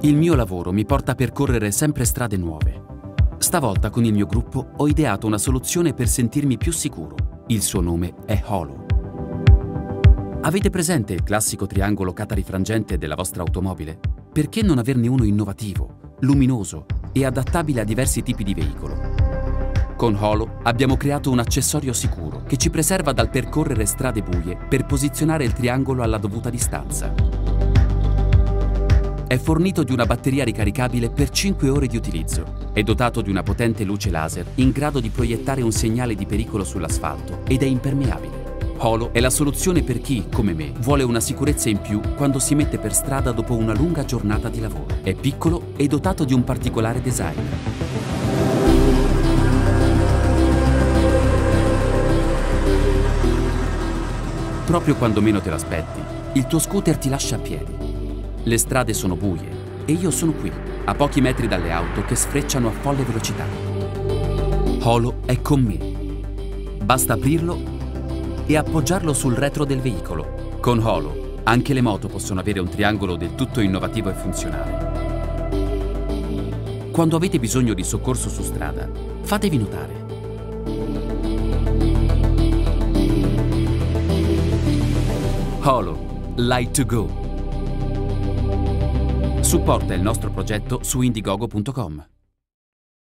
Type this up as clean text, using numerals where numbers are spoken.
Il mio lavoro mi porta a percorrere sempre strade nuove. Stavolta con il mio gruppo ho ideato una soluzione per sentirmi più sicuro. Il suo nome è Holo. Avete presente il classico triangolo catarifrangente della vostra automobile? Perché non averne uno innovativo, luminoso e adattabile a diversi tipi di veicolo? Con Holo abbiamo creato un accessorio sicuro che ci preserva dal percorrere strade buie per posizionare il triangolo alla dovuta distanza. È fornito di una batteria ricaricabile per 5 ore di utilizzo. È dotato di una potente luce laser in grado di proiettare un segnale di pericolo sull'asfalto ed è impermeabile. Holo è la soluzione per chi, come me, vuole una sicurezza in più quando si mette per strada dopo una lunga giornata di lavoro. È piccolo e dotato di un particolare design. Proprio quando meno te l'aspetti, il tuo scooter ti lascia a piedi. Le strade sono buie e io sono qui, a pochi metri dalle auto che sfrecciano a folle velocità. Holo è con me. Basta aprirlo e appoggiarlo sul retro del veicolo. Con Holo anche le moto possono avere un triangolo del tutto innovativo e funzionale. Quando avete bisogno di soccorso su strada, fatevi notare. Holo, Light to Go. Supporta il nostro progetto su Indiegogo.com.